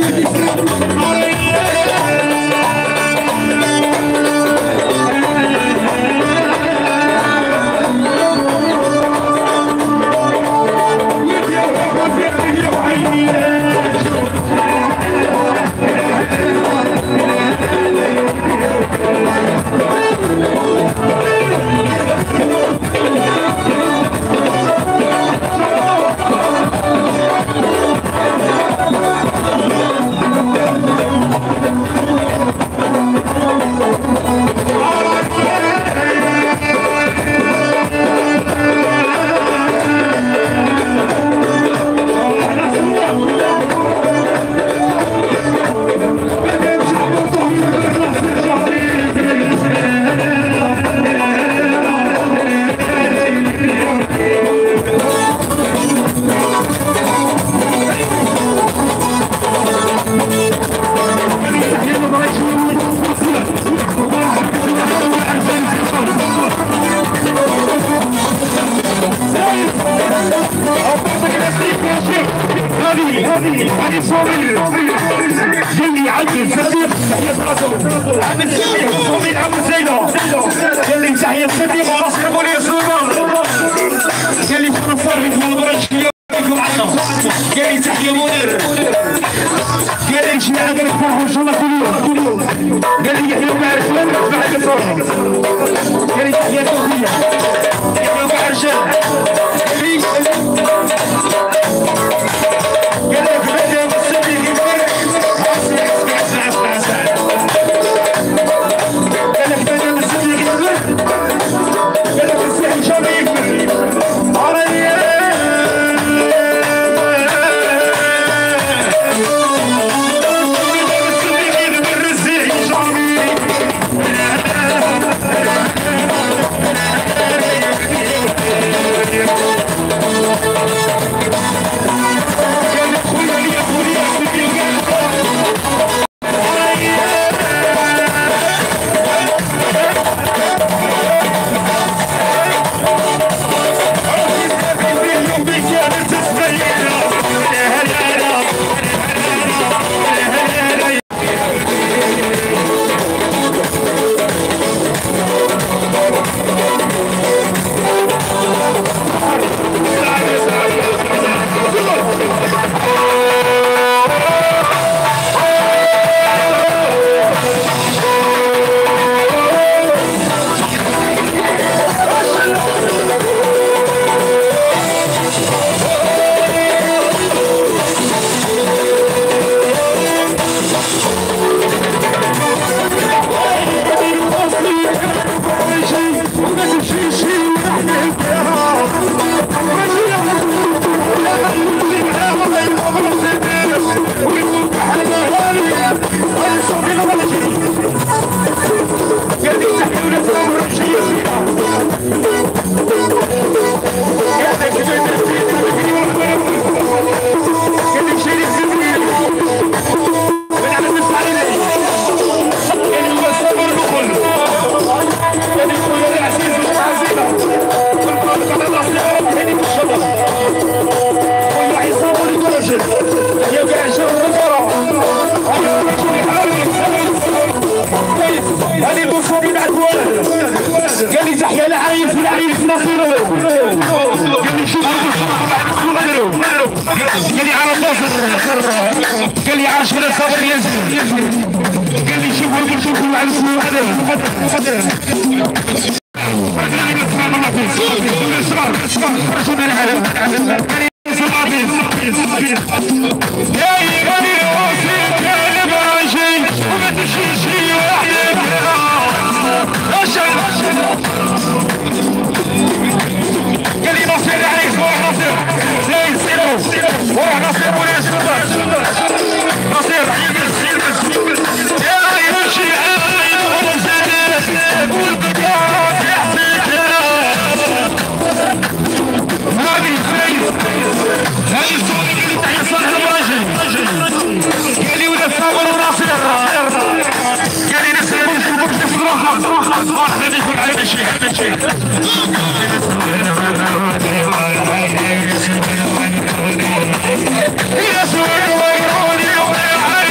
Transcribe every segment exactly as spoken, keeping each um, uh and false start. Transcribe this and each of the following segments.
هذه صوميل جلي عبد صديق تحية راسه عبد صديق صوميل عبد زينو جلي تحية صديق وراس كابولي سوبر جلي كل فرق في المباراة يوم عنا جلي تحية منير جلي شي عاد نفرحوا ان شاء الله كل يوم جلي يحيى معرفة بعد الفرحة جلي تحية توفيق يحيى معرفة قال لي تحيا العريس والعريس نصيره قال لي شوف قال لي على ناصر قال لي عاش ولا صابر يزن قال لي شوف ورقم شوفوا العريس قدر قال لي نصير عليك روح نصير زي نصير روح نصير ولا نصير نصير يا يمشي عين ورزانات والبقات يحسيك هذه فايز هذه الصوت اللي تحيا صالح الراجل قال لي ولا صابر وناصر قال لي نسير نشوفك روحك روحك روحك ما يكون عليك شيء شيء يا سوري ويروني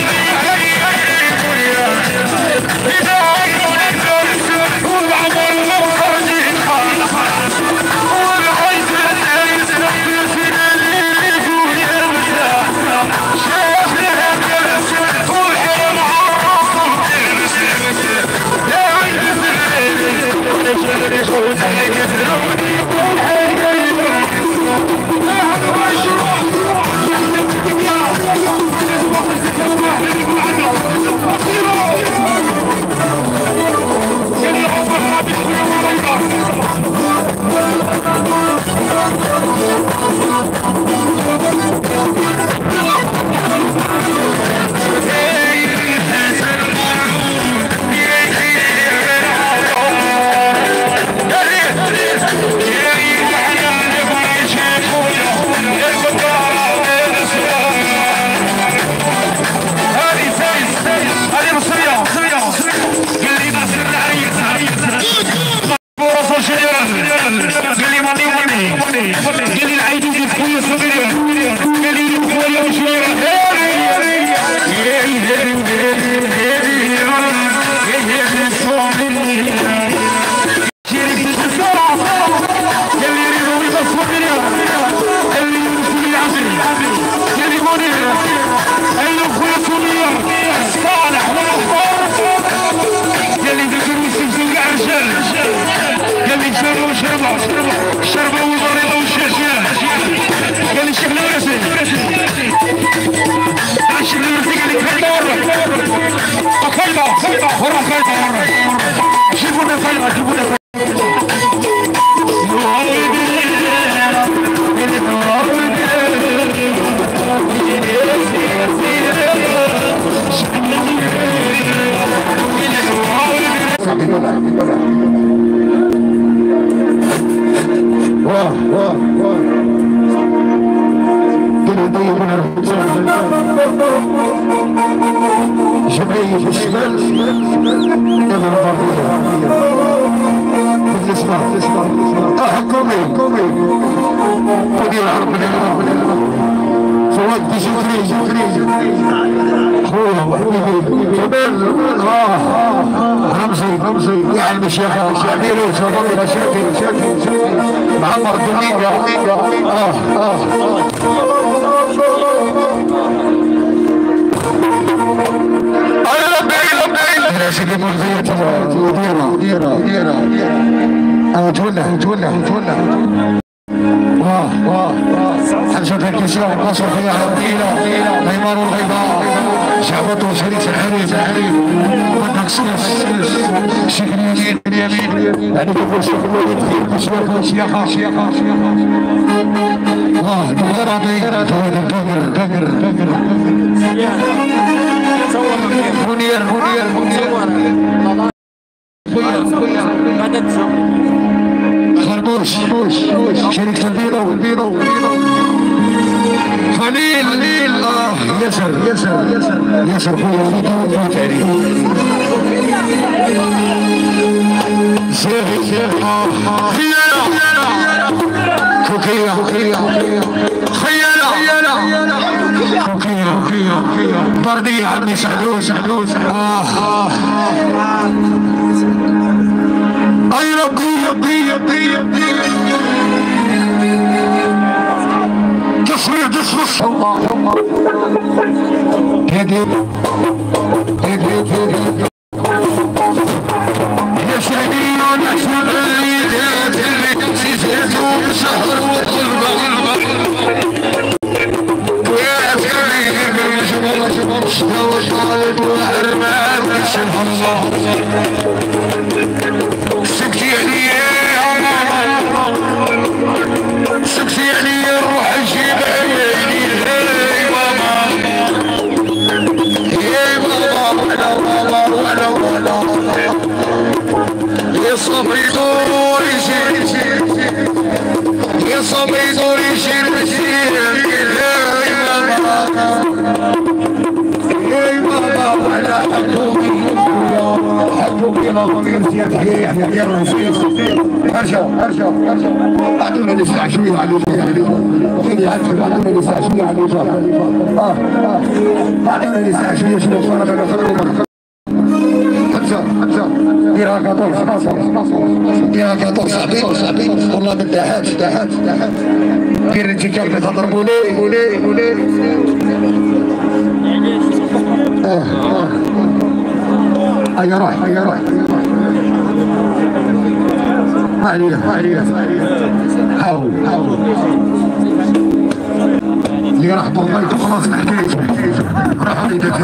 جمعية الشمال إلى الغربية بالنسبة اه حكومي مدير عرب فواد بجفري خويا وحبيبي جمال اه رمزي رمزي يا المشيخة شعبيري شعبيري شاكي شاكي معمر دميقة اه اه سيدي مرضية مديرة مديرة مديرة أنا تولى تولى تولى واه واه حمزة الكسرى ناصر فيها عربية نيمار الغيباء شعبته شريك الحريم الحريم بدك سلس الشيخ اليمين اليمين يعني تقول الشيخ اليمين شيخة شيخة شيخة شيخة واه الغربي تويل القمر قمر قمر منير منير منير خربوش خربوش شريك البيضة والبيضة خليل خليل اه يسر يسر يسر يسر خويا وليدو تعريف شيخي شيخي خيالة كوكية كوكية خيالة كوكية كوكية بردية عمي سعدوس سعدوس اه اه اي ربي ربي ربي ربي تصوير تصوير الله الله هدي هدي هدي يا شهيد يا شهيد اللي سيسيتو بشهر وقلبه ويا عسكري شباب شباب شباب طالب وحرمان سبحان الله سكتي عليا سكتي عليا الروح الجبال يا ماما يا ماما ولا ولا ولا يا صبري دور يشيل يا صبري دور يشيل يشيل يا ماما يا ماما ولا حكومي حكومي ما ضمير زيادة يا يحيى الرئيس ارجعوا ارجعوا ارجعوا اعطونا نسمع شوية على خليني اعرف اعطونا نسمع شوية على اه اه اعطونا نسمع شوية شنو صار لنا خلونا خمسة خمسة ديرها كاطورس ديرها كاطورس صاحبي صاحبي والله من تحت تحت تحت دير الانتكاك اللي تضربوا لي ولي ولي اه اه هيا راح هيا راح عليك حاول حاول اللي راح ضميت خلاص حكيت راح عليك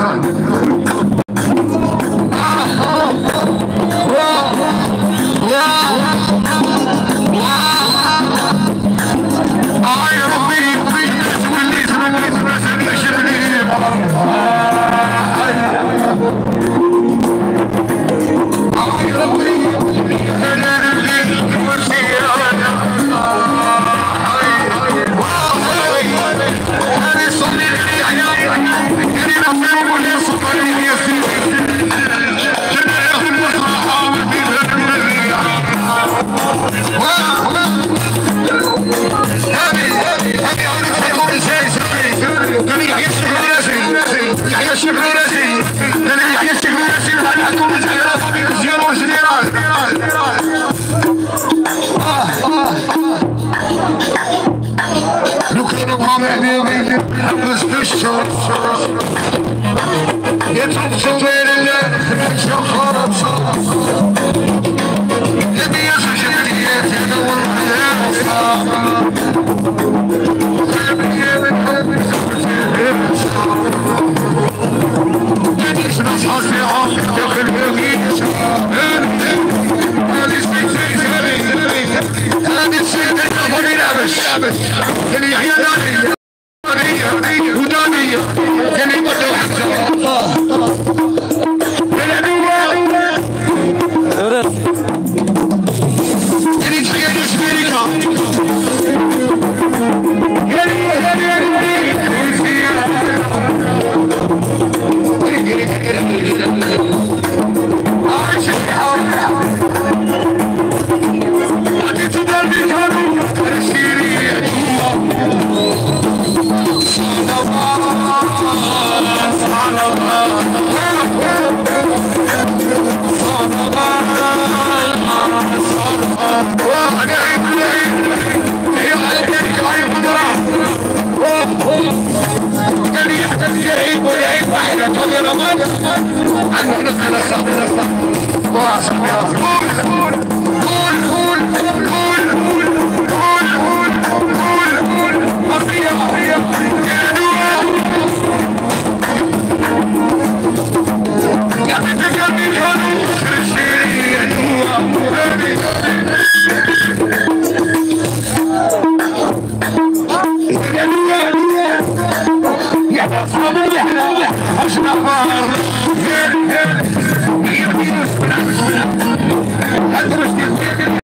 Yeah.